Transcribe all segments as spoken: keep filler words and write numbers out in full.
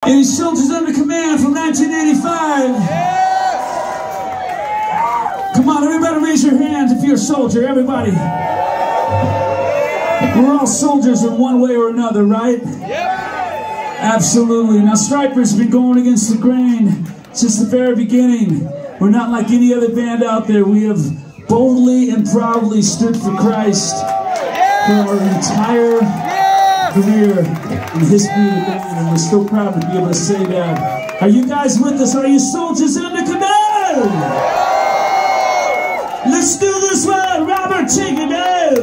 Any soldiers under command from nineteen eighty-five? Come on, everybody raise your hands if you're a soldier, everybody. We're all soldiers in one way or another, right? Absolutely. Now, Stryper's been going against the grain since the very beginning. We're not like any other band out there. We have boldly and proudly stood for Christ for our entire career in the history of the band, and we're still proud to be able to say that. Are you guys with us? Are you soldiers under command? Let's do this one. Robert, take it out.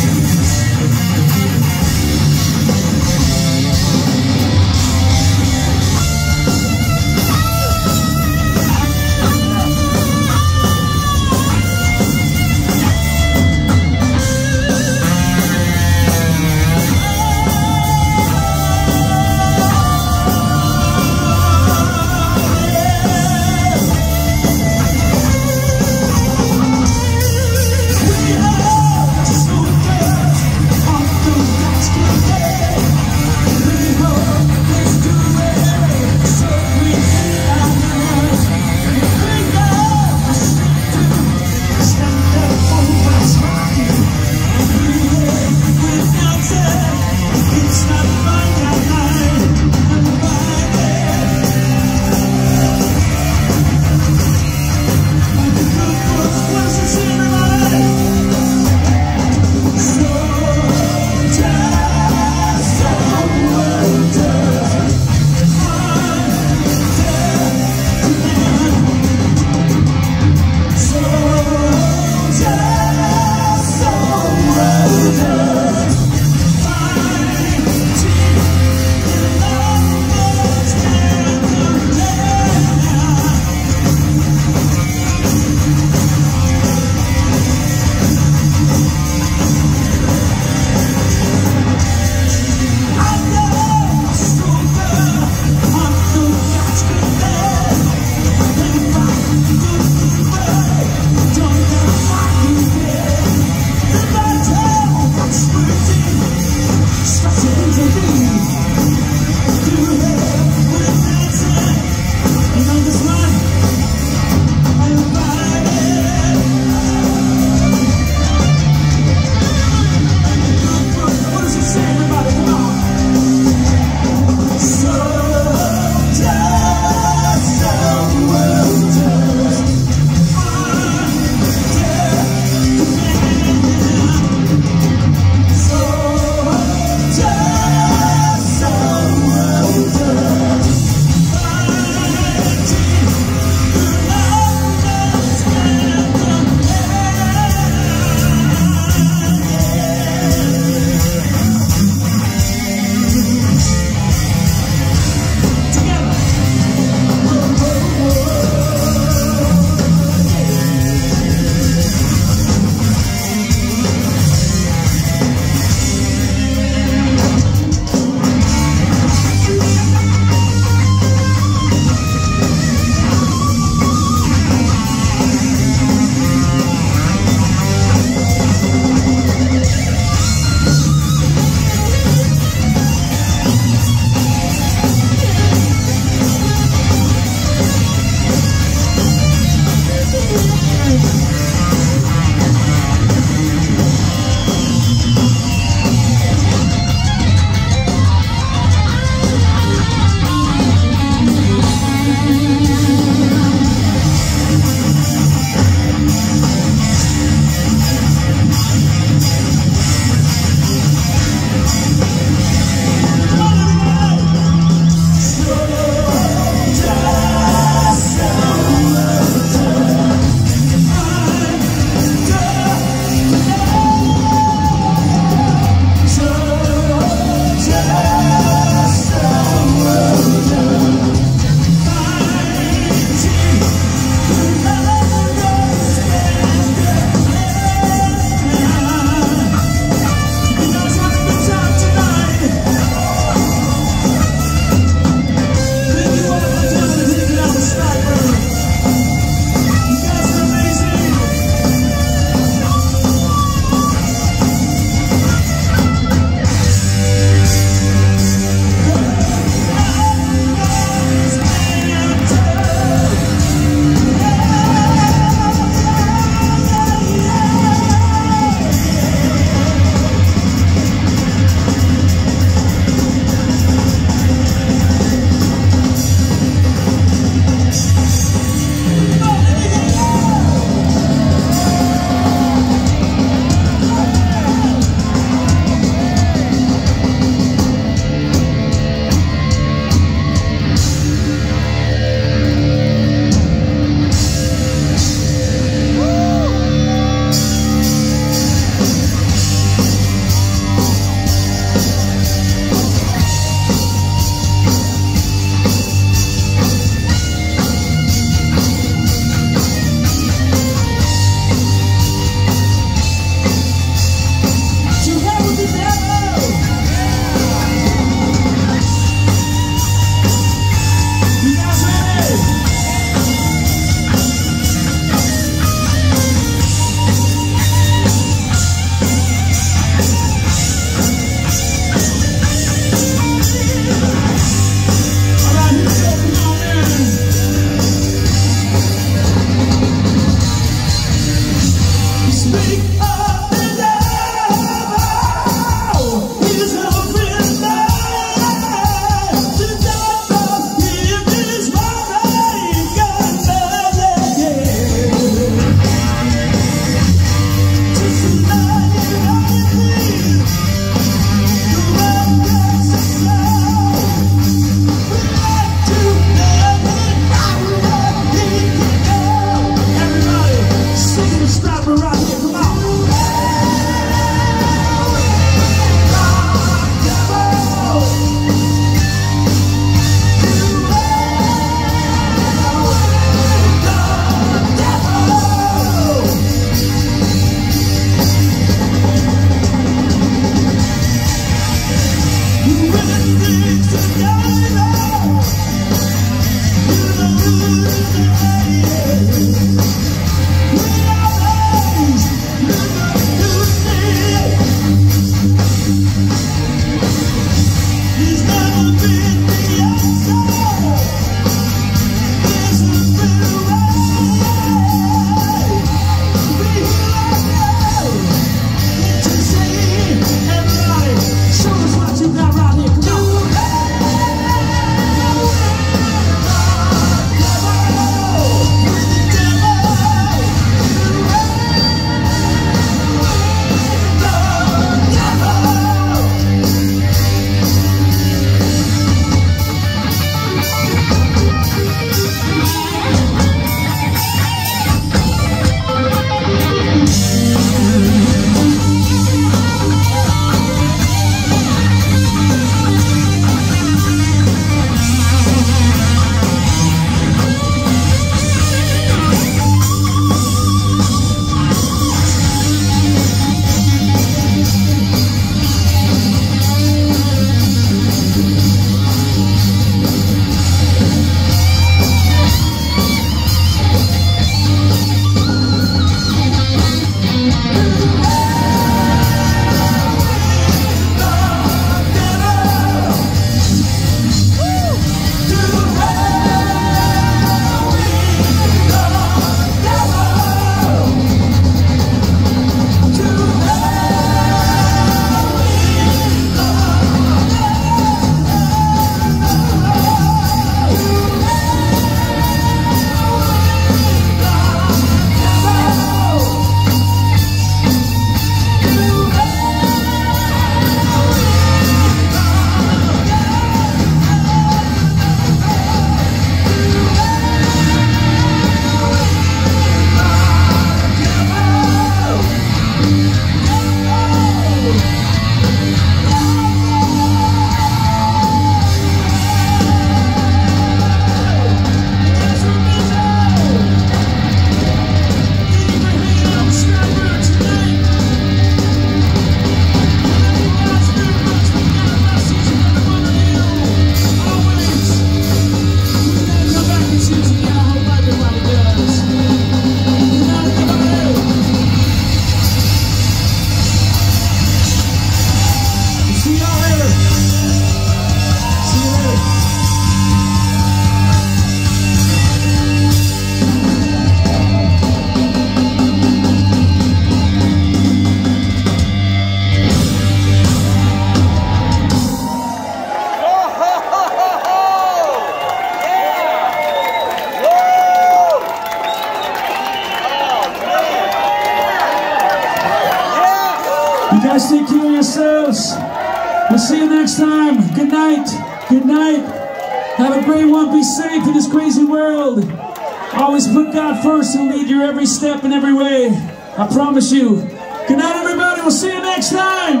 You guys take care of yourselves. We'll see you next time. Good night. Good night. Have a great one. Be safe in this crazy world. Always put God first. He'll lead your every step and every way. I promise you. Good night, everybody. We'll see you next time.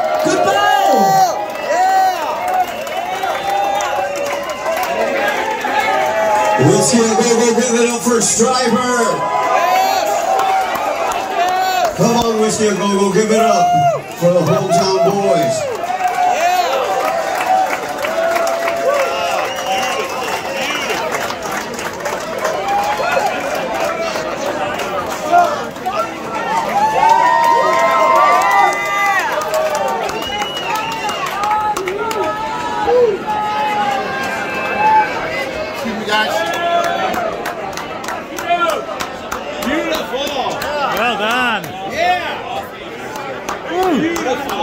Goodbye. Whiskey and Go-Go, give it up for STRYPER. Come on, Whiskey and Go-Go, give it up for the hometown boys. Beautiful. Well done. Yeah. Beautiful.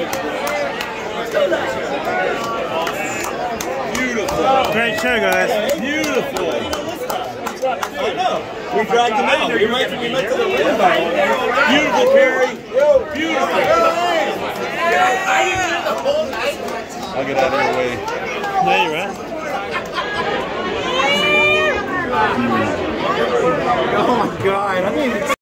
Beautiful. Great show, guys. Beautiful. I know. We dragged them out. We went to, we went to the rim. Beautiful, Perry. Beautiful. I'll get out of your way. There you're at. Oh my God. I mean,